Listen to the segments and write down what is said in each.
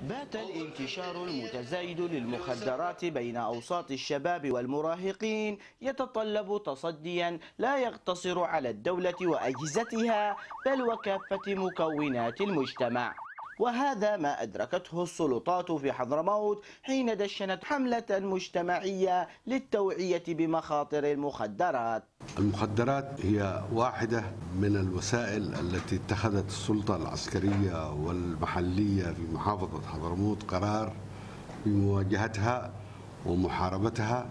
بات الانتشار المتزايد للمخدرات بين أوساط الشباب والمراهقين يتطلب تصديا لا يقتصر على الدولة وأجهزتها بل وكافة مكونات المجتمع. وهذا ما أدركته السلطات في حضرموت حين دشنت حملة مجتمعية للتوعية بمخاطر المخدرات. المخدرات هي واحدة من الوسائل التي اتخذت السلطة العسكرية والمحلية في محافظة حضرموت قرار بمواجهتها ومحاربتها،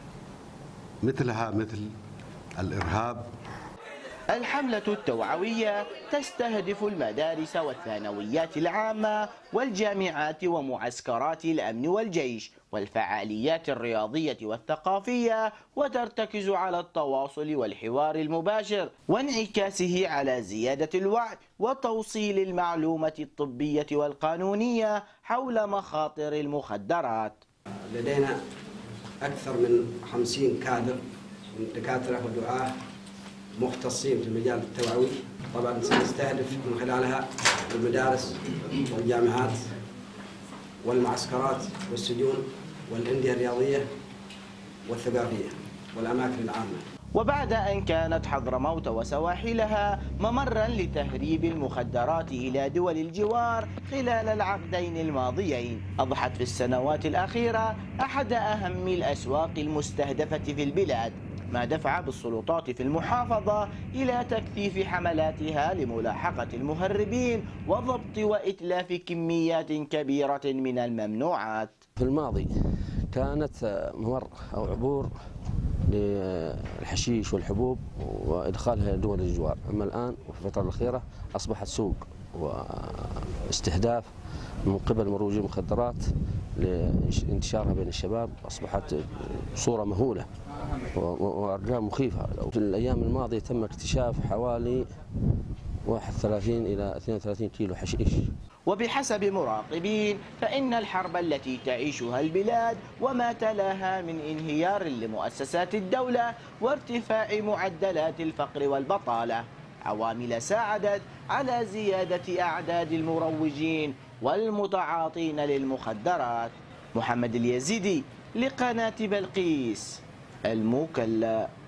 مثل الإرهاب. الحملة التوعوية تستهدف المدارس والثانويات العامة والجامعات ومعسكرات الأمن والجيش والفعاليات الرياضية والثقافية، وترتكز على التواصل والحوار المباشر وانعكاسه على زيادة الوعي وتوصيل المعلومة الطبية والقانونية حول مخاطر المخدرات. لدينا أكثر من 50 كادر من دكاترة ودعاة مختصين في المجال التوعوي. طبعا سنستهدف من خلالها المدارس والجامعات والمعسكرات والسجون والأندية الرياضية والثقافية والأماكن العامة. وبعد أن كانت حضرموت وسواحلها ممرا لتهريب المخدرات إلى دول الجوار خلال العقدين الماضيين، أضحت في السنوات الأخيرة أحد أهم الأسواق المستهدفة في البلاد، ما دفع بالسلطات في المحافظة إلى تكثيف حملاتها لملاحقة المهربين وضبط وإتلاف كميات كبيرة من الممنوعات. في الماضي كانت ممر أو عبور للحشيش والحبوب وإدخالها دول الجوار، أما الآن وفي الفترة الأخيرة أصبحت سوق واستهداف من قبل مروجي المخدرات لانتشارها بين الشباب. أصبحت صورة مهولة وأرقام مخيفة. في الأيام الماضية تم اكتشاف حوالي 31 إلى 32 كيلو حشيش. وبحسب مراقبين فإن الحرب التي تعيشها البلاد وما تلاها من انهيار لمؤسسات الدولة وارتفاع معدلات الفقر والبطالة عوامل ساعدت على زيادة أعداد المروجين والمتعاطين للمخدرات. محمد اليزيدي لقناة بلقيس المكلا.